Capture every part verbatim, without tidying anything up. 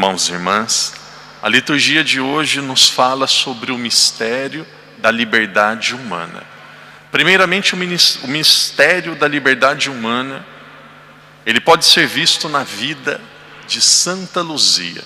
Irmãos e irmãs, a liturgia de hoje nos fala sobre o mistério da liberdade humana. Primeiramente, o mistério da liberdade humana, ele pode ser visto na vida de Santa Luzia.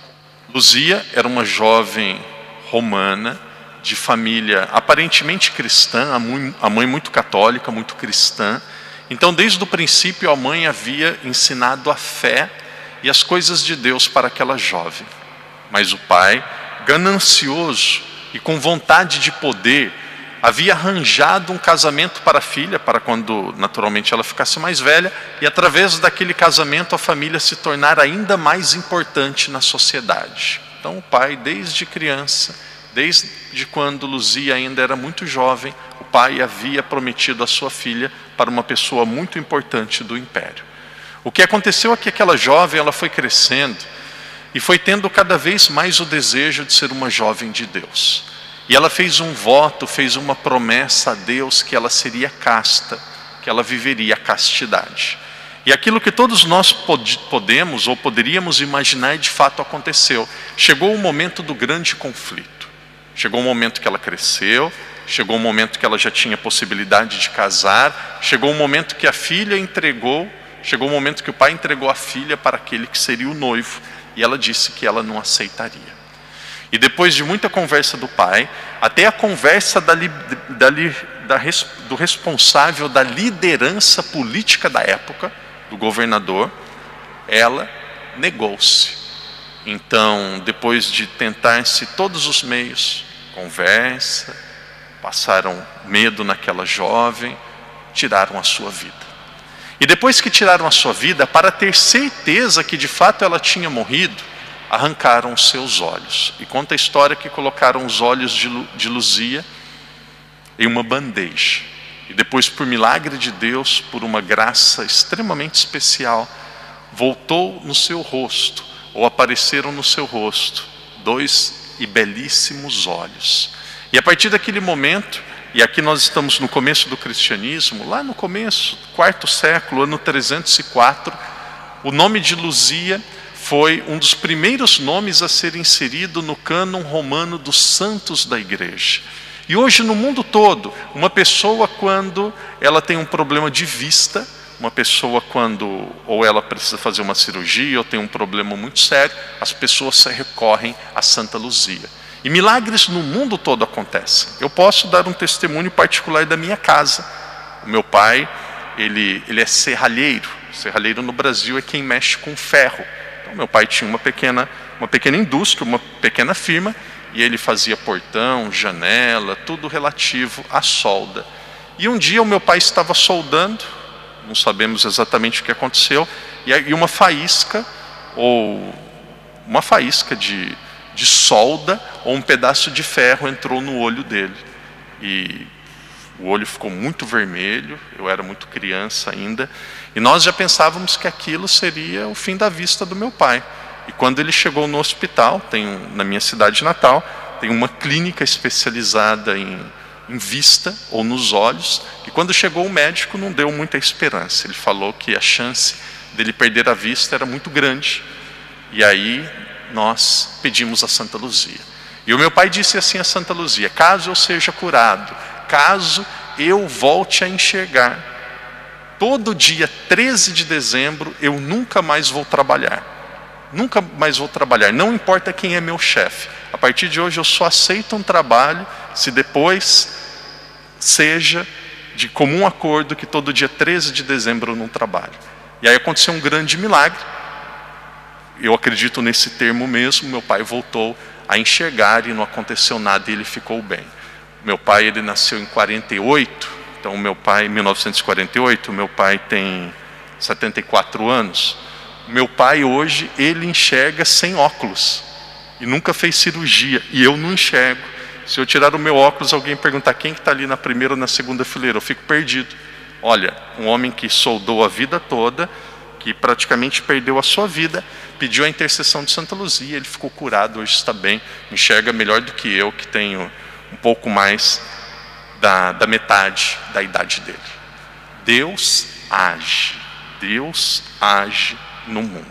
Luzia era uma jovem romana, de família aparentemente cristã, a mãe muito católica, muito cristã. Então, desde o princípio, a mãe havia ensinado a fé e as coisas de Deus para aquela jovem. Mas o pai, ganancioso e com vontade de poder, havia arranjado um casamento para a filha, para quando naturalmente ela ficasse mais velha, e através daquele casamento a família se tornar ainda mais importante na sociedade. Então o pai, desde criança, desde quando Luzia ainda era muito jovem, o pai havia prometido a sua filha para uma pessoa muito importante do império. O que aconteceu é que aquela jovem, ela foi crescendo e foi tendo cada vez mais o desejo de ser uma jovem de Deus. E ela fez um voto, fez uma promessa a Deus que ela seria casta, que ela viveria a castidade. E aquilo que todos nós pod podemos ou poderíamos imaginar de fato aconteceu. Chegou o momento do grande conflito. Chegou o momento que ela cresceu, chegou o momento que ela já tinha possibilidade de casar, chegou o momento que a filha entregou, chegou o momento que o pai entregou a filha para aquele que seria o noivo, e ela disse que ela não aceitaria. E depois de muita conversa do pai, até a conversa da, da, da, do responsável da liderança política da época, do governador, ela negou-se. Então, depois de tentar-se todos os meios, conversa, passaram medo naquela jovem, tiraram a sua vida. E depois que tiraram a sua vida, para ter certeza que de fato ela tinha morrido, arrancaram os seus olhos. E conta a história que colocaram os olhos de, Lu, de Luzia em uma bandeja. E depois, por milagre de Deus, por uma graça extremamente especial, voltou no seu rosto, ou apareceram no seu rosto, dois e belíssimos olhos. E a partir daquele momento, e aqui nós estamos no começo do cristianismo, lá no começo, quarto século, ano trezentos e quatro, o nome de Luzia foi um dos primeiros nomes a ser inserido no cânon romano dos santos da igreja. E hoje no mundo todo, uma pessoa quando ela tem um problema de vista, uma pessoa quando ou ela precisa fazer uma cirurgia ou tem um problema muito sério, as pessoas recorrem a Santa Luzia. E milagres no mundo todo acontecem. Eu posso dar um testemunho particular da minha casa. O meu pai, ele, ele é serralheiro. Serralheiro no Brasil é quem mexe com ferro. Então meu pai tinha uma pequena, uma pequena indústria, uma pequena firma, e ele fazia portão, janela, tudo relativo à solda. E um dia o meu pai estava soldando, não sabemos exatamente o que aconteceu, e uma faísca, ou uma faísca de... de solda ou um pedaço de ferro entrou no olho dele. E o olho ficou muito vermelho, eu era muito criança ainda, e nós já pensávamos que aquilo seria o fim da vista do meu pai. E quando ele chegou no hospital, tem um, na minha cidade natal, tem uma clínica especializada em, em vista ou nos olhos, e quando chegou o médico não deu muita esperança. Ele falou que a chance dele perder a vista era muito grande. E aí nós pedimos a Santa Luzia. E o meu pai disse assim a Santa Luzia: caso eu seja curado, caso eu volte a enxergar, todo dia treze de dezembro eu nunca mais vou trabalhar. Nunca mais vou trabalhar, não importa quem é meu chefe. A partir de hoje eu só aceito um trabalho se depois seja de comum acordo que todo dia treze de dezembro eu não trabalho. E aí aconteceu um grande milagre. Eu acredito nesse termo mesmo. Meu pai voltou a enxergar e não aconteceu nada e ele ficou bem. Meu pai, ele nasceu em quarenta e oito, então meu pai, em mil novecentos e quarenta e oito, meu pai tem setenta e quatro anos. Meu pai hoje, ele enxerga sem óculos e nunca fez cirurgia, e eu não enxergo. Se eu tirar o meu óculos, alguém perguntar quem que está ali na primeira ou na segunda fileira, eu fico perdido. Olha, um homem que soldou a vida toda, que praticamente perdeu a sua vida, pediu a intercessão de Santa Luzia, ele ficou curado, hoje está bem, enxerga melhor do que eu, que tenho um pouco mais da, da metade da idade dele. Deus age, Deus age no mundo.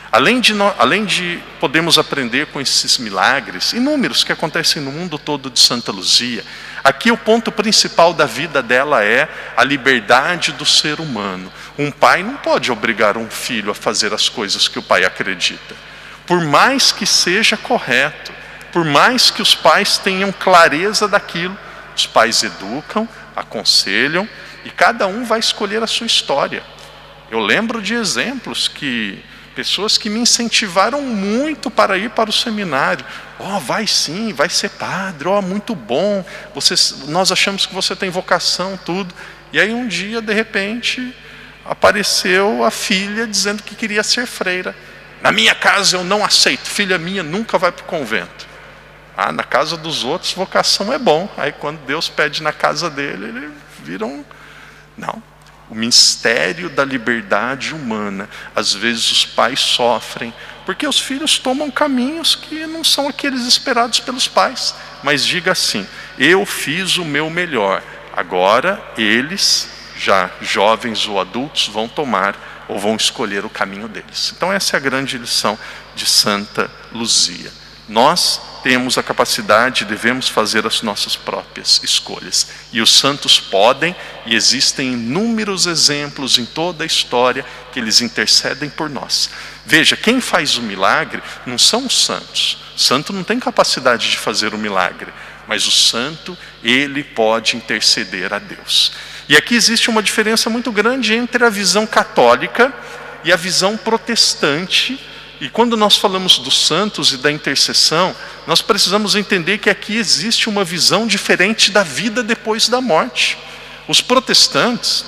Além de, no, além de podermos aprender com esses milagres, inúmeros que acontecem no mundo todo de Santa Luzia, aqui o ponto principal da vida dela é a liberdade do ser humano. Um pai não pode obrigar um filho a fazer as coisas que o pai acredita. Por mais que seja correto, por mais que os pais tenham clareza daquilo, os pais educam, aconselham, e cada um vai escolher a sua história. Eu lembro de exemplos que... pessoas que me incentivaram muito para ir para o seminário. Ó, oh, vai sim, vai ser padre, ó, oh, muito bom. Você, nós achamos que você tem vocação, tudo. E aí um dia, de repente, apareceu a filha dizendo que queria ser freira. Na minha casa eu não aceito, filha minha nunca vai para o convento. Ah, na casa dos outros vocação é bom. Aí quando Deus pede na casa dele, ele vira um... Não. O mistério da liberdade humana. Às vezes os pais sofrem, porque os filhos tomam caminhos que não são aqueles esperados pelos pais. Mas diga assim, eu fiz o meu melhor. Agora eles, já jovens ou adultos, vão tomar ou vão escolher o caminho deles. Então essa é a grande lição de Santa Luzia. Nós temos a capacidade, devemos fazer as nossas próprias escolhas. E os santos podem, e existem inúmeros exemplos em toda a história que eles intercedem por nós. Veja, quem faz o milagre não são os santos. O santo não tem capacidade de fazer o milagre, mas o santo, ele pode interceder a Deus. E aqui existe uma diferença muito grande entre a visão católica e a visão protestante. E quando nós falamos dos santos e da intercessão, nós precisamos entender que aqui existe uma visão diferente da vida depois da morte. Os protestantes,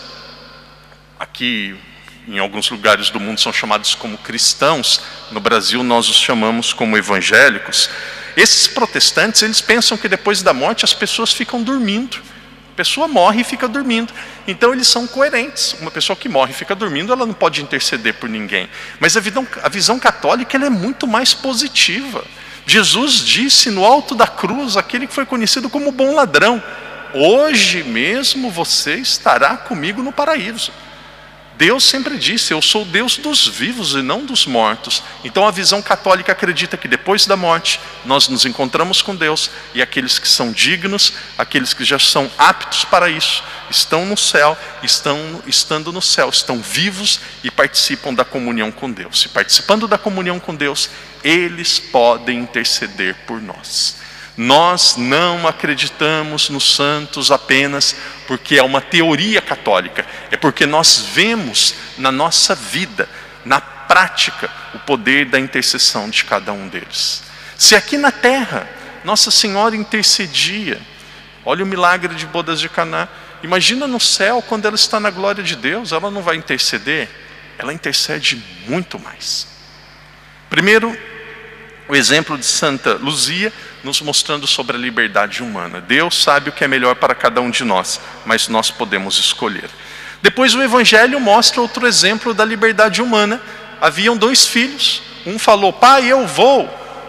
aqui em alguns lugares do mundo são chamados como cristãos, no Brasil nós os chamamos como evangélicos. Esses protestantes, eles pensam que depois da morte as pessoas ficam dormindo. A pessoa morre e fica dormindo. Então eles são coerentes. Uma pessoa que morre e fica dormindo, ela não pode interceder por ninguém. Mas a visão, a visão católica, ela é muito mais positiva. Jesus disse no alto da cruz, aquele que foi conhecido como o bom ladrão: hoje mesmo você estará comigo no paraíso. Deus sempre disse, eu sou Deus dos vivos e não dos mortos. Então a visão católica acredita que depois da morte nós nos encontramos com Deus, e aqueles que são dignos, aqueles que já são aptos para isso, estão no céu, estão estando no céu, estão vivos e participam da comunhão com Deus. E participando da comunhão com Deus, eles podem interceder por nós. Nós não acreditamos nos santos apenas porque é uma teoria católica, é porque nós vemos na nossa vida, na prática, o poder da intercessão de cada um deles. Se aqui na terra Nossa Senhora intercedia, olha o milagre de bodas de Caná, imagina no céu, quando ela está na glória de Deus, ela não vai interceder? Ela intercede muito mais. Primeiro, o exemplo de Santa Luzia, nos mostrando sobre a liberdade humana. Deus sabe o que é melhor para cada um de nós, mas nós podemos escolher. Depois o Evangelho mostra outro exemplo da liberdade humana. Haviam dois filhos, um falou, pai, eu vou.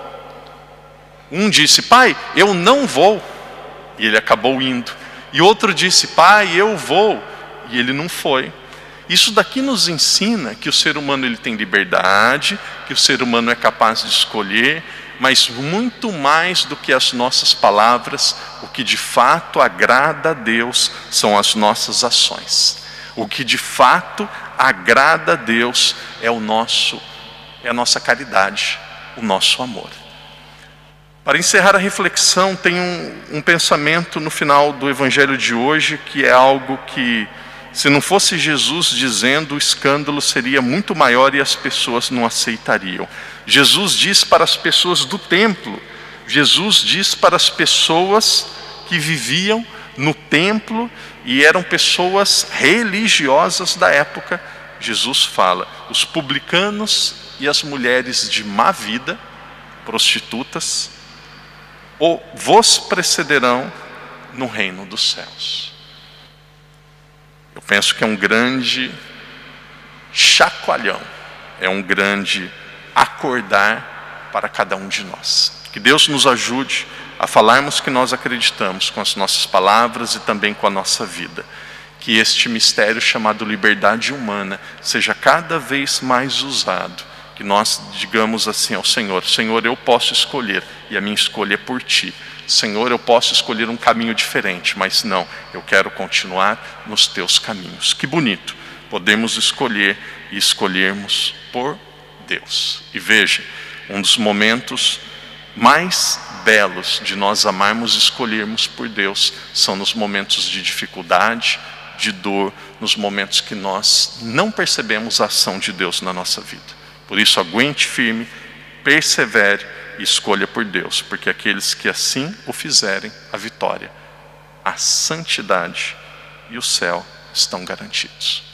Um disse, pai, eu não vou. E ele acabou indo. E outro disse, pai, eu vou. E ele não foi. Isso daqui nos ensina que o ser humano ele tem liberdade, que o ser humano é capaz de escolher, mas muito mais do que as nossas palavras, o que de fato agrada a Deus são as nossas ações. O que de fato agrada a Deus é o nosso, é a nossa caridade, o nosso amor. Para encerrar a reflexão, tem um, um pensamento no final do Evangelho de hoje, que é algo que, se não fosse Jesus dizendo, o escândalo seria muito maior e as pessoas não aceitariam. Jesus diz para as pessoas do templo, Jesus diz para as pessoas que viviam no templo e eram pessoas religiosas da época. Jesus fala, os publicanos e as mulheres de má vida, prostitutas, ou vos precederão no reino dos céus. Eu penso que é um grande chacoalhão, é um grande acordar para cada um de nós. Que Deus nos ajude a falarmos que nós acreditamos com as nossas palavras e também com a nossa vida. Que este mistério chamado liberdade humana seja cada vez mais usado. Que que nós digamos assim ao Senhor: Senhor, eu posso escolher, e a minha escolha é por Ti. Senhor, eu posso escolher um caminho diferente, mas não, eu quero continuar nos Teus caminhos. Que bonito, podemos escolher e escolhermos por Deus. E veja, um dos momentos mais belos de nós amarmos e escolhermos por Deus são nos momentos de dificuldade, de dor, nos momentos que nós não percebemos a ação de Deus na nossa vida. Por isso, aguente firme, persevere e escolha por Deus, porque aqueles que assim o fizerem, a vitória, a santidade e o céu estão garantidos.